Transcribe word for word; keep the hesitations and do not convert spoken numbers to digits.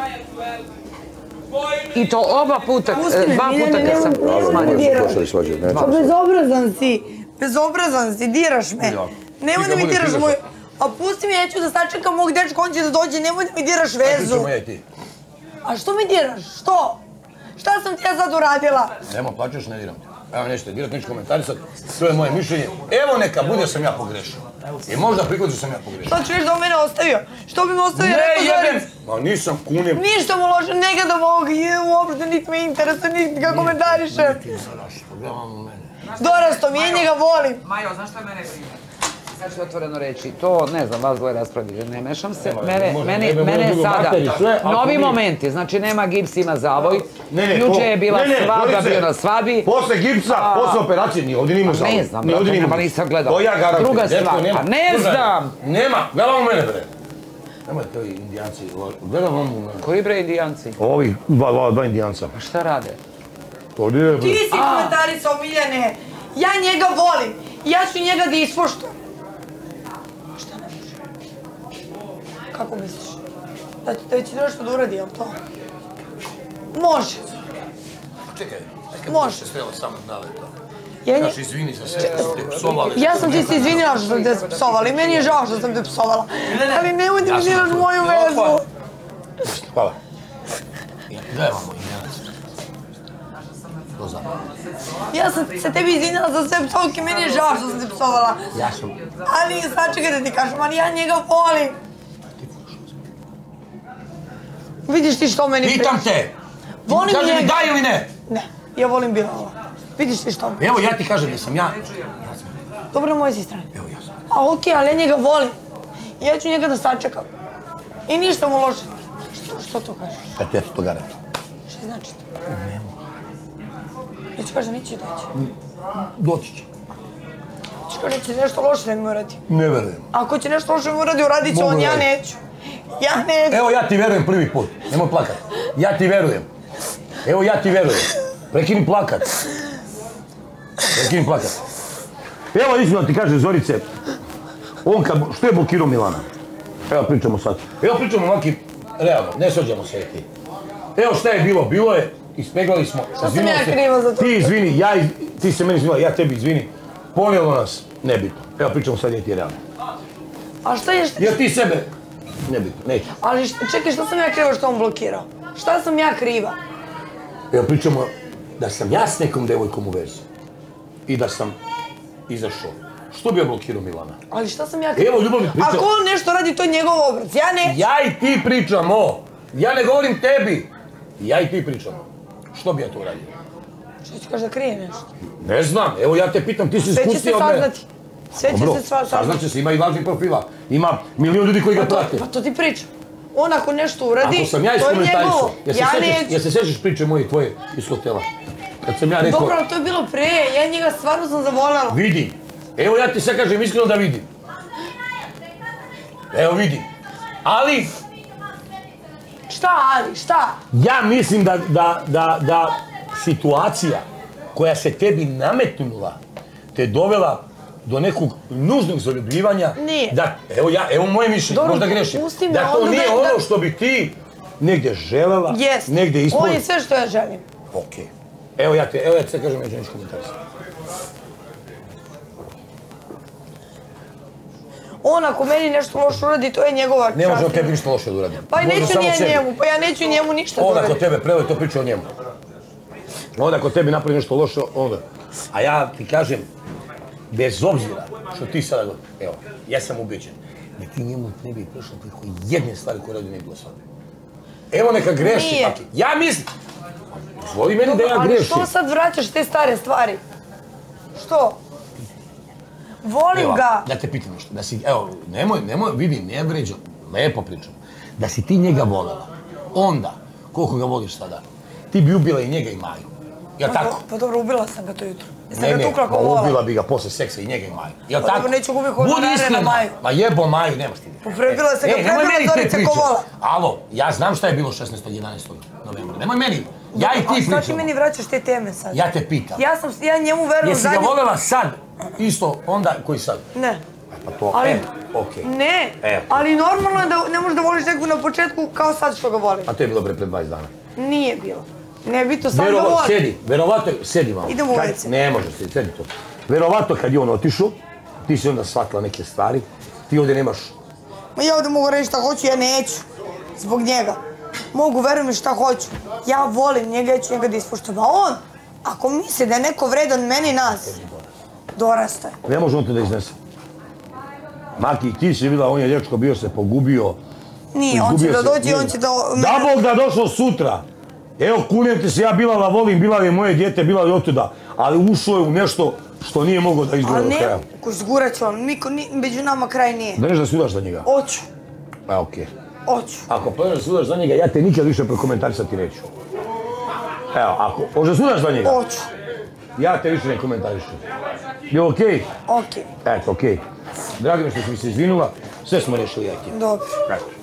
I to oba puta, dva puta kad sam smanjila. Pa bezobrazan si, bezobrazan si, diraš me. Nemoj da mi diraš moju... A pusti mi, ja ću da sačekam mog dečka, on će da dođe, nemoj da mi diraš vezu. A što mi diraš? Što? Šta sam ti ja sad uradila? Nemo, plaćaš, ne diram te. Evo nešto, dirat neću komentarisat, to je moje mišljenje. Evo neka bude sam ja pogrešio. I možda prihvaću sam ja pogrešio. Šta ću viš da on mene ostavio? Što bi me ostavio? Ne jebem! Ma nisam kunem. Ništa mu loše, ne ga da mogu, uopšte niti me interesuje, niti ga komentarišem. Dorasto mi, ja njega volim. Majo, znaš šta je mene prije? Sad ću otvoreno reći, to ne znam, vas dvoje raspravili, ne mešam se, mene sada, novi momenti, znači nema gips, ima zavoj, juče je bila svadba, bio na svadbi. Posle gipsa, posle operacije, ni ovdje nima zavoj. Ne znam, nema, nisam gledao. Druga stvar, a ne znam! Nema, gledam u mene bre. Nemoj to indijanci, gledam u mene. Koji bre indijanci? Ovi, dva indijanca. A šta rade? Ti si komentarisao, Miljane, ja njega volim, ja ću njega da ispoštujem. Šta ne može? Kako misliš? Da će nešto da uradi, jel to? Može. Čekaj, može. Se strela samo dale to. Ja Kaš izvini za sve što ste psovali. Ja sam ti se izvinila što sam te psovala i meni je žao što sam te psovala. Ali nemoj da mi diraš moju vezu. Hvala. Gledaj vamo, indijanac. To znam. Ja sam se tebi izvinila za sve psovke, meni je žao što sam te psovala. Ja sam... Ali sačekaj da ti kažem, ali ja njega volim. Vidiš ti što meni... Pitam te! Volim njega. Kaži mi da ili ne? Ne, ja volim Bilala. Vidiš ti što meni... Evo ja ti kažem da sam ja... Dobro, moje si strane. Evo ja sam. A okej, ali ja njega volim. Ja ću njega da sačekam. I ništa mu loše. Što to kažeš? Kad ti ja to garantujem. Šta znači to? Nemo. Neću kaži da neće doći. Doći će. Neću kaži da će nešto loše da mi uradi. Ne verujem. Ako će nešto loše da mi uradi, uradit će on, ja neću. Ja neću. Evo ja ti verujem prvi put. Nemoj plakat. Ja ti verujem. Evo ja ti verujem. Prekini plakat. Prekini plakat. Evo istina ti kaže Zorice. On kad... Što je blokirao Milana? Evo pričamo sad. Evo pričamo ovaki realno. Ne svađamo se ti. Evo šta je bilo. Bilo je. Ispeglali smo. Što sam ja kriva za to? Ti izvini. Ja, ti se meni izvinila. Ja tebi izvini. Ponijelo nas. Nebitno. Evo pričamo sad je ti realno. A šta je... Jer ti sebe... Nebitno. Neću. Ali čekaj, što sam ja kriva što on blokirao? Šta sam ja kriva? Evo pričamo da sam ja s nekom devojkom u vezi. I da sam izašao. Što bi ja blokirao Milana? Ali šta sam ja kriva? Evo ljubav mi pričam. Ako on nešto radi, to je njegov obrac. Ja neću. Ja i ti pričamo. Ja ne govorim tebi. Ja i ti pričamo. Što bi ja to uradio? Što ću kaži da krije nešto? Ne znam. Evo ja te pitam, ti si iskusniji od mene. Sve će se saznati. Sve će se saznati. Saznaće se, ima i lažnih profila. Ima milion ljudi koji ga prate. Pa to ti pričam. On ako nešto uradi, ako sam ja to je njegovo. Ja neću. Jel se sećaš priče moje i tvoje iz hotela? Kad sam ja rekao... Dobro, to je bilo pre. Ja njega stvarno sam zavoljala. Vidim. Evo ja ti sad kažem iskreno da vidim. Evo vidim. Ali... Šta ali, šta? Ja mislim da, da, da, da situacija koja se tebi nametnula te dovela do nekog nužnog zaljubljivanja. Nije. Da, evo ja, evo moje mišljenje, možda grešim. Da to nije ono što bi ti negdje željela, negdje ispunila. On je sve što ja želim. Okej. Evo ja te, evo ja te sad kažem, neću ništa komentarisati. On ako meni nešto loše uradi, to je njegova čast. Ne može on tebi ništa loše da uradi. Pa neću ni ja njemu, pa ja neću njemu ništa da uradim. On ako tebe prelije, to priča o njemu. Onda ako tebi napravi nešto loše, onda. A ja ti kažem, bez obzira što ti sada govori, evo, ja sam ubeđen da ti njemu ne bi prošlo preko jedne stvari koje radi ne bi bilo svadbe. Evo neka greši, Paki. Ja mislim, zvoli meni da ja grešim. Ali što sad vraćaš te stare stvari? Što? Volim ga. Da te pitam nešto, da si, evo, nemoj, nemoj, vidi, ne vređam, lepo pričam. Da si ti njega voljela, onda, koliko ga voliš sada, ti bi ubila i njega i Maju. Jel' tako? Pa dobro, ubila sam ga to jutro. Ne, ne, pa ubila bi ga posle seksa i njega i Maju. Jel' tako? Pa dobro, neću gubiti honorare na Maju. Ma jebo Maju, nemaš ti. Prebila sam ga, prebila Zorica Kovola. Alo, ja znam šta je bilo šesnaestog jedanaestog novembra. Nemoj meni, ja i ti pričamo. A šta ti meni vraćaš te teme sad? Ja te pitam. Ja sam, ja njemu verujem zadnji... Jesi ga voljela sad, isto onda koji sad? Ne. Pa to, Ali- e, okej. Ne, E, ali normalno je da ne možeš da voliš nekog na početku kao sad što ga volim. A to je bilo pre pred dvadeset dana. Nije bilo. Ne bi to sad ga Verova, volim. sedi, verovato, sedi malo. Idemo u Kad- ve ce. Ne može se, sedi to. Verovato kad je on otišao, ti si onda shvatila neke stvari, ti ovdje nemaš. Ma ja ovdje mogu reći šta hoću, ja neću. Zbog njega. Mogu, veruj mi šta hoću. Ja volim njega, ja ću njega da ispoštujem. A on, ako misli da je neko vredan meni i nas, dorastaje. Ne može on te da iznese. Maki, ti si bila, on je dječko bio se pogubio. Nije, on će izgubio da se, dođe i on će da... Da Bog da došao sutra. Evo, kunem ti se, ja Bilala volim, Bilal je moje dijete, Bilal je otuda. Ali ušao je u nešto što nije mogao da izgleda Ali do ne, kraja. ko zgurat ću vam, niko, ni, među nama kraj nije. Da neš da sudaš za njega? Oću, A, okej. oću. Ako planiraš da sudaš za njega, ja te nikad više prokomentarisati neću. Evo, ako možda sudaš za njega, Oću, ja te više ne komentarišem. Je okej? okej, Eto, okej. Drago mi što si mi se izvinula, sve smo rešili, ja ti. dobro. Eto.